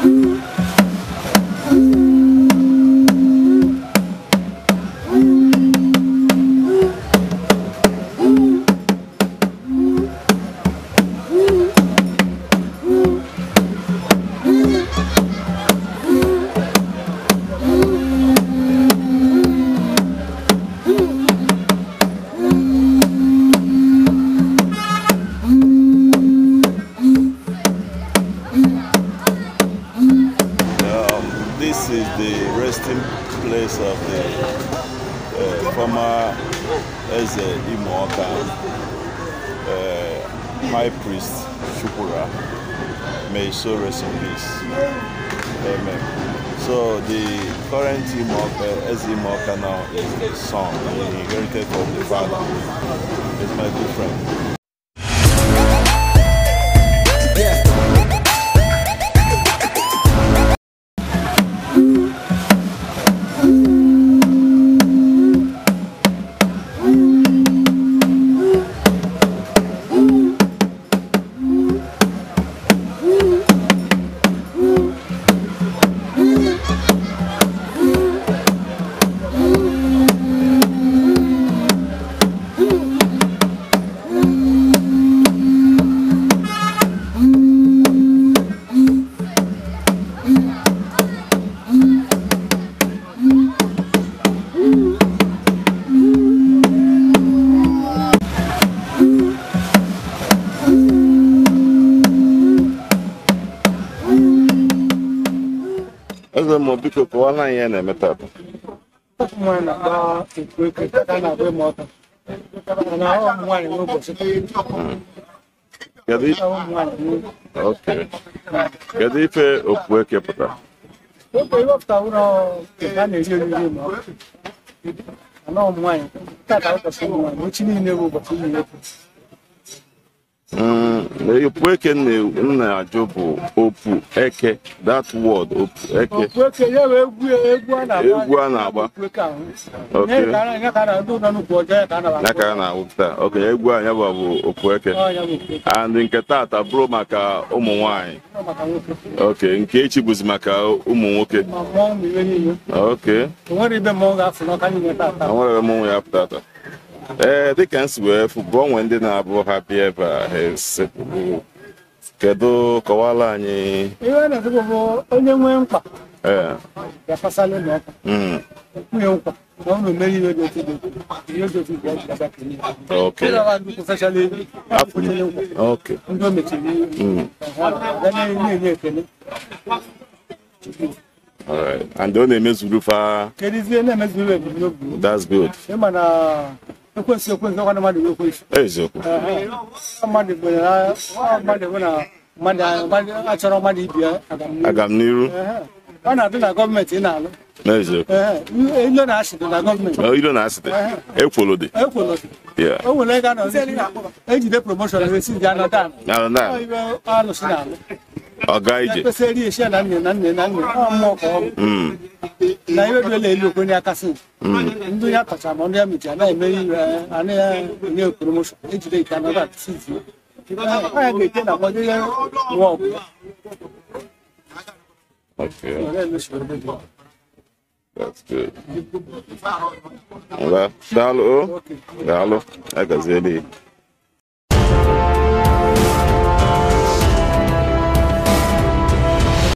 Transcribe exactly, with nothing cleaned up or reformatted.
This is the resting place of the uh, former Eze Imoaka uh, High Priest Shukura. May so rest in peace. Amen. So the current Imoaka, Eze Imoaka now is the son. He inherited from the father. He's my good friend. Eze mo biko ko wala yen na metata. Mo na ba ko ko ta na be mo ta. Na o mo ni mo bo se. Gadi. Okay. Gadi fe okweke pata. O ko yo ta uno ke ta ne yo ni mo. Ana mo ni ta ta ko so mo mo chi ni ne bo bo chi ni. Mm, you kweke ne na ajobu opu eke, that word opu eke. Kweke ya egwu egwu na agba. Egwu na agba. Okay. Ne kana ne kana ndo na nuko je kana ba. Na kana na uta. Okay, egwu anya bụ opu eke. And nke tata bro maka ụmụ nwanyị. Okay, nke echi bụzi maka ụmụ nwoke. Okay. Nwere ibe mo ga afọ na kana tata. Nwere mo ya tata. Eh, they can swear for born when they na abo happy ever has kedo kawala anyị. Iwe na zugo onye nwe mkpa. Eh. Ya pasale no. Mm. Nwe mkpa. No no meri we do tido. Yo do tido ya ba kini. Okay. Ila wa ndu especially afu ni mkpa. Okay. Ndo metili. Mm. Dani ni ni kene. All right. And don't emezuru fa. Kedizie na emezuru e bi no. That's good. E mana ekwensu ekwensu kwa na madu ekwensu. Eziokwu. Eh. Madu gbera, madu gbera, madu madu achọrọ madu ibia agam. Agam niru. Eh. Ọ na-adị na gọọmenti na-alụ. Eziokwu. Eh. Ilo na-asị na gọọmenti. Oh, ilo na-asị. Ekwolo dị. Ekwolo dị. Yeah. O nwere ga na ejide promotion na esi dị anọ dan. Na na. Iwe alụsị na-alụ. Oga ije. Ekpesiri isi na nne na nne na nne. Ọ mmụọ ka ọ bụ. Mm. Na iwe duele elu okwenye akasị. Ndị ya tacha ma ndị ya mechi anaghị eme iwe anaghị enye promotion. Ejide ike anọ dat sizi. Ọ ya ga-ete na mmadụ ya nwa ọgụ. Okay. That's good. Well, dalo. Dalo. Agazeli.